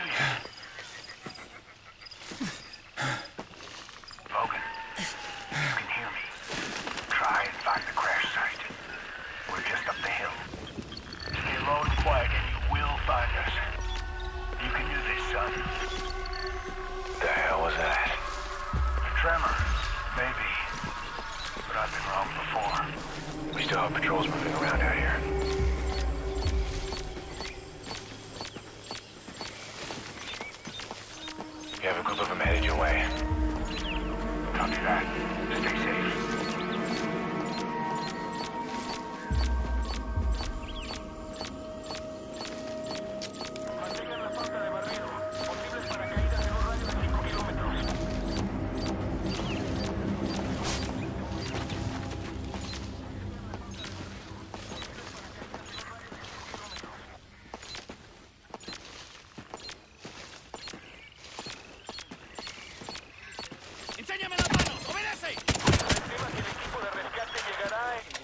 Logan, you can hear me. Try and find the crash site. We're just up the hill. Stay low and quiet and you will find us. You can do this, son. The hell was that? A tremor. Maybe. But I've been wrong before. We still have patrols moving around out here. You have a group of them headed your way. Copy that. Stay safe. ¡Enséñame las manos! ¡Obedece! Estima que el equipo de rescate llegará en...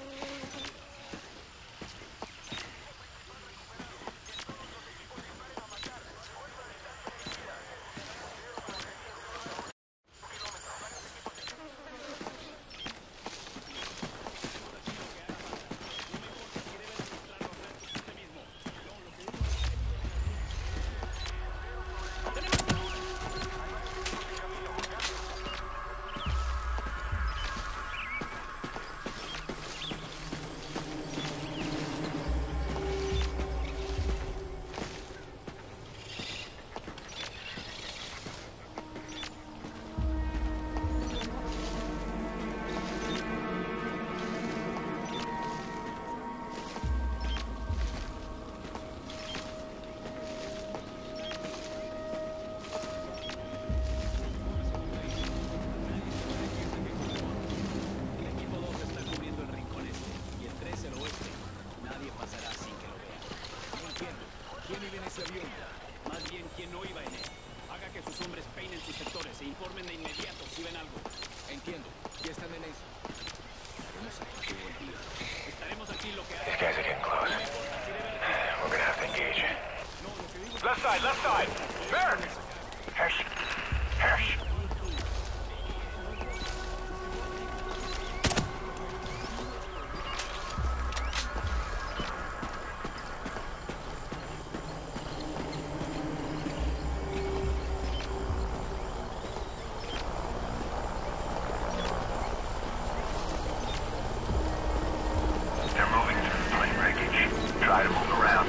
¿Quién iba en ese avión? Más bien, ¿quién no iba en él? Haga que sus hombres peinen sus sectores e informen de inmediato si ven algo. Entiendo. Ya están en eso. Vamos a qué buen día. Estaremos aquí lo que haga. These guys are getting close. We're gonna have to engage. Left side, left side! Barrett! Hirsch! Hirsch! They're moving through the plane wreckage. Try to move around.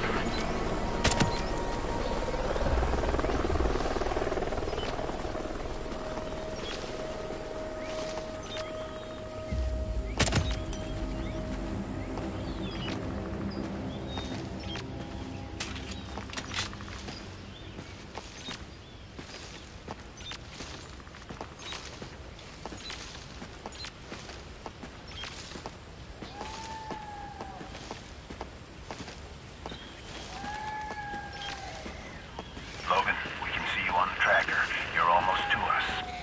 Logan, we can see you on the tracker. You're almost to us.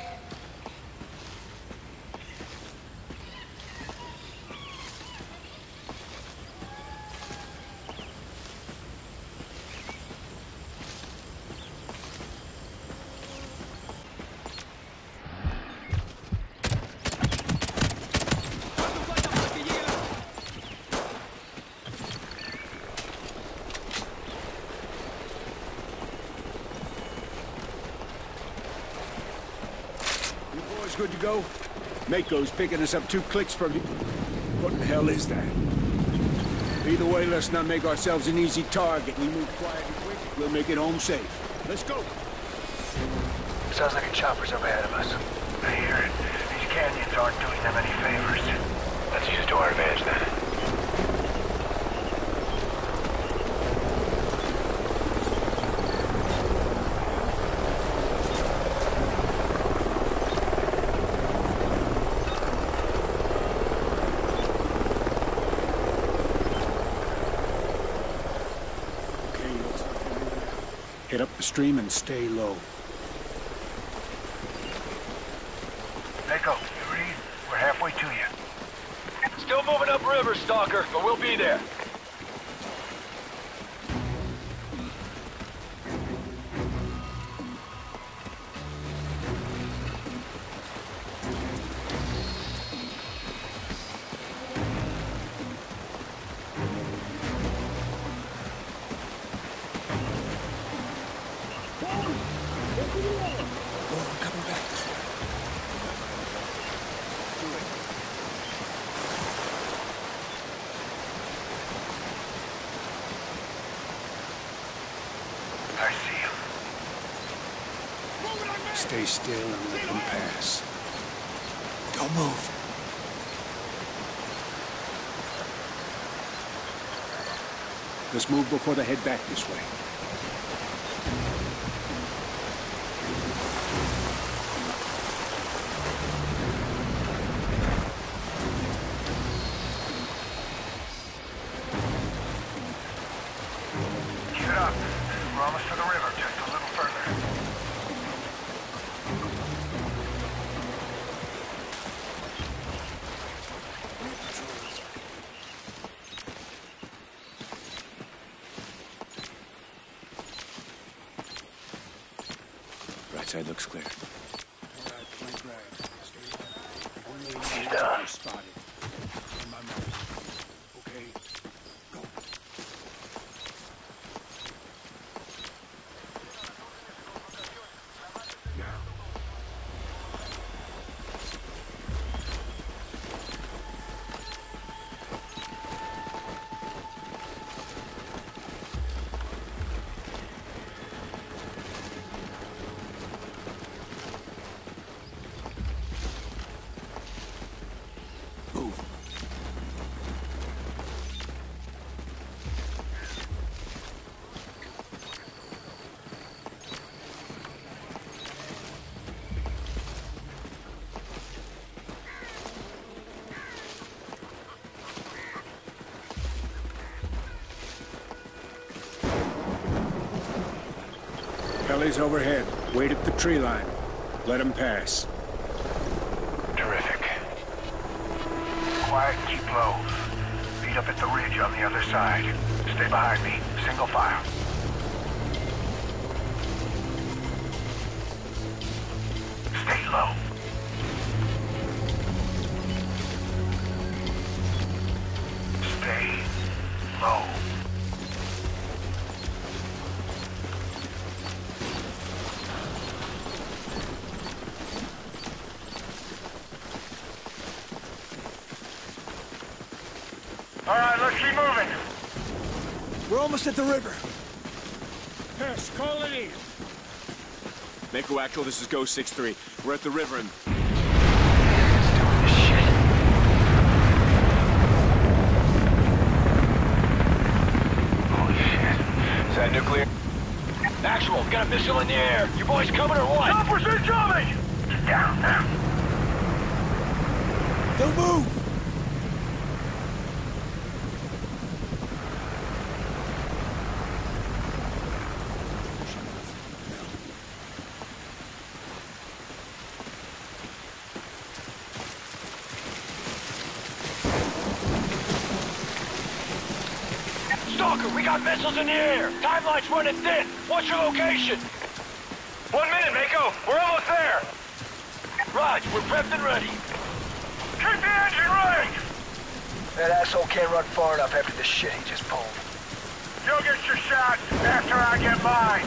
Good to go? Mako's picking us up 2 clicks from you. What the hell is that? Either way, let's not make ourselves an easy target. We move quiet and quick, we'll make it home safe. Let's go! Sounds like a chopper's up ahead of us. I hear it. These canyons aren't doing them any favors. Let's use it to our advantage then. Head up the stream and stay low. Mako, you read? We're halfway to you. Still moving upriver, Stalker, but we'll be there. Oh, I'm coming back this way. I see him. Stay still and let them pass. Don't move. Let's move before they head back this way. Keep it up. We're almost to the river, just a little further. Right side looks clear. He's done. Spotted. On my mark. Okay. Go. Now. Move. Heli's overhead. Wait at the tree line. Let him pass. Terrific. Quiet and keep low. Meet up at the ridge on the other side. Stay behind me. Single file. Stay low. Stay low. All right, let's keep moving. We're almost at the river. Yes, call it in. Mako Actual, this is Ghost 6-3. We're at the river and... It's doing this shit. Holy shit. Is that nuclear? Actual, got a missile in the air. You boys coming or what? Choppers incoming! Get down now. Don't move! Stalker, we got missiles in the air. Timeline's running thin. What's your location? 1 minute, Mako. We're almost there. Raj, we're prepped and ready. Keep the engine running! That asshole can't run far enough after the shit he just pulled. You'll get your shot after I get mine.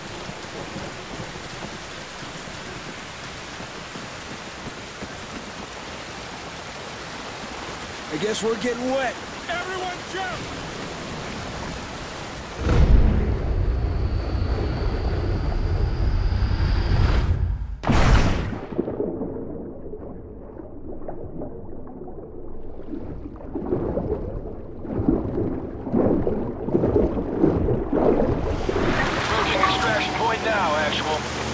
I guess we're getting wet. Everyone jump! Approaching extraction point now, Actual.